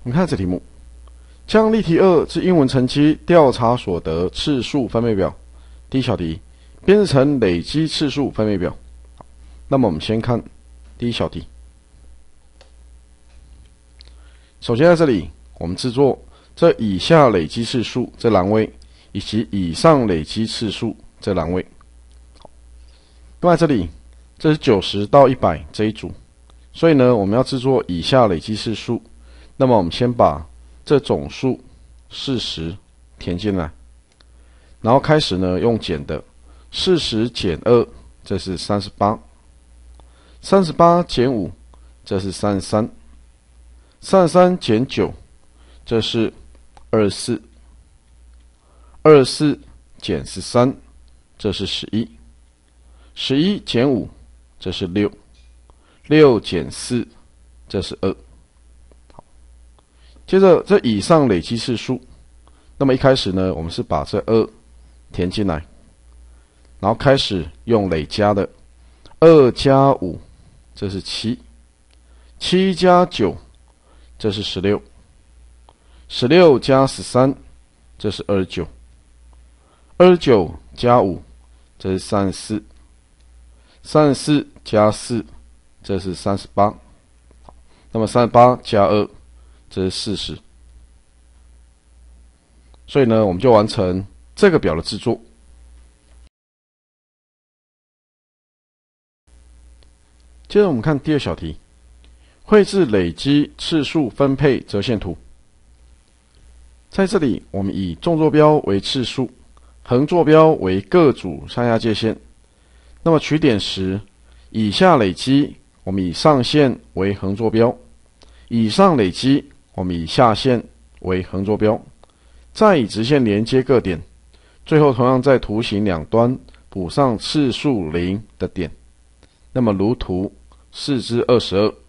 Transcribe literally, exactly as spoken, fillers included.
你看这题目，将例题二之英文成绩调查所得次数分配表，第一小题编制成累积次数分配表。那么我们先看第一小题。首先在这里，我们制作这以下累积次数这栏位，以及以上累积次数这栏位。另外这里，这是九十到一百这一组，所以呢，我们要制作以下累积次数。那么我们先把这总数四十填进来，然后开始呢用减的，四十减二，这是三十八，三十八减五，这是三十三，三十三减九，这是二十四，二十四减十三，这是十一，十一减五，这是六，六减四，这是二。接着这以上累积次数，那么一开始呢，我们是把这二填进来，然后开始用累加的，二加五，这是七，七加九，这是十六，十六加十三，这是二十九，二十九加五，这是三十四，三十四加四，这是三十八，那么三十八加二，这是四十。所以呢，我们就完成这个表的制作。接着我们看第二小题，绘制累积次数分配折线图。在这里，我们以纵坐标为次数，横坐标为各组上下界线。那么取点时，以下累积我们以上线为横坐标，以上累积我们以下线为横坐标，再以直线连接各点，最后同样在图形两端补上次数零的点。那么如图四之二十二。